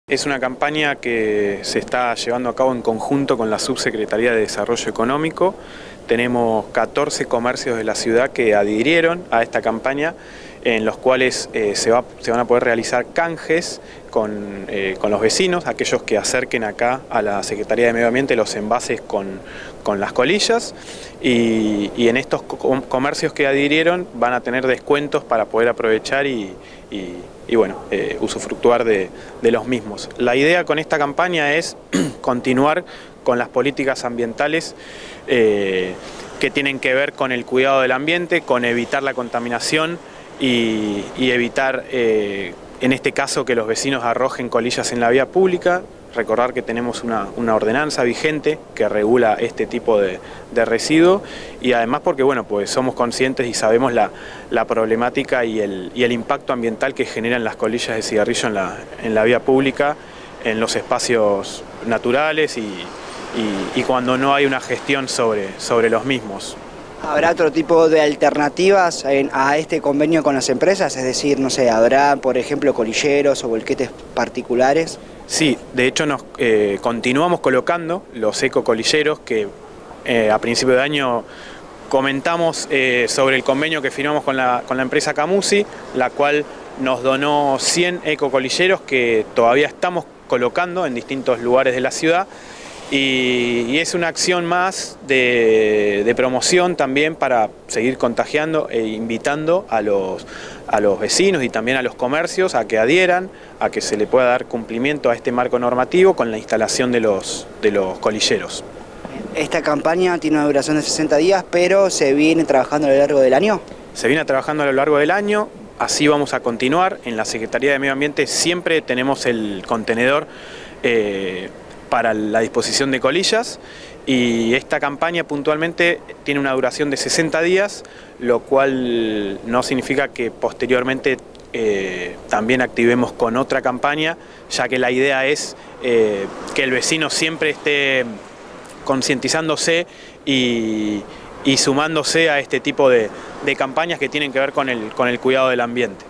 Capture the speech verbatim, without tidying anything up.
Es una campaña que se está llevando a cabo en conjunto con la Subsecretaría de Desarrollo Económico. Tenemos catorce comercios de la ciudad que adhirieron a esta campaña, en los cuales eh, se, va, se van a poder realizar canjes con, eh, con los vecinos, aquellos que acerquen acá a la Secretaría de Medio Ambiente los envases con, con las colillas, y, y en estos comercios que adhirieron van a tener descuentos para poder aprovechar y, y, y bueno, eh, usufructuar de, de los mismos. La idea con esta campaña es continuar con las políticas ambientales eh, que tienen que ver con el cuidado del ambiente, con evitar la contaminación y, y evitar, eh, en este caso, que los vecinos arrojen colillas en la vía pública. Recordar que tenemos una, una ordenanza vigente que regula este tipo de, de residuo, y además porque bueno, pues somos conscientes y sabemos la, la problemática y el, y el impacto ambiental que generan las colillas de cigarrillo en la, en la vía pública, en los espacios naturales y, y, y cuando no hay una gestión sobre, sobre los mismos. ¿Habrá otro tipo de alternativas en, a este convenio con las empresas? Es decir, no sé, ¿habrá, por ejemplo, colilleros o volquetes particulares? Sí, de hecho nos eh, continuamos colocando los ecocolilleros que eh, a principio de año comentamos eh, sobre el convenio que firmamos con la, con la empresa Camusi, la cual nos donó cien ecocolilleros que todavía estamos colocando en distintos lugares de la ciudad. Y, y es una acción más de, de promoción también para seguir contagiando e invitando a los, a los vecinos y también a los comercios a que adhieran, a que se le pueda dar cumplimiento a este marco normativo con la instalación de los, de los colilleros. Esta campaña tiene una duración de sesenta días, pero se viene trabajando a lo largo del año. Se viene trabajando a lo largo del año, así vamos a continuar. En la Secretaría de Medio Ambiente siempre tenemos el contenedor eh, para la disposición de colillas, y esta campaña puntualmente tiene una duración de sesenta días, lo cual no significa que posteriormente eh, también activemos con otra campaña, ya que la idea es eh, que el vecino siempre esté concientizándose y, y sumándose a este tipo de, de campañas que tienen que ver con el, con el cuidado del ambiente.